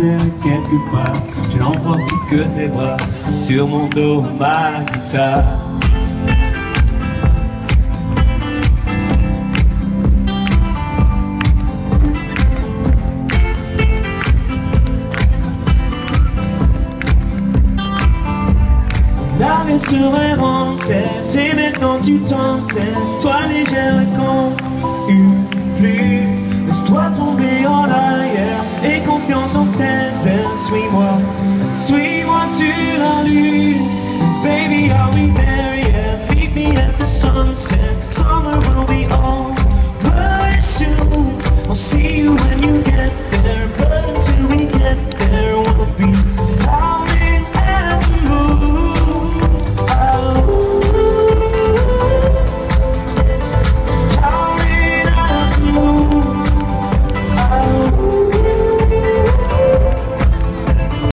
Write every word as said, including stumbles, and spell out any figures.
elle quelque part. Je n'emporte que tes bras, sur mon dos ma guitare. La vie serait en tête et maintenant tu t'entêtes. Toi légère comme une pluie, laisse-toi tomber en arrière et confiance en tes ailes. Suis-moi, suis-moi sur la lune. Baby, are we there yet? Meet me at the sunset. Summer will be over soon. I'll see you when you get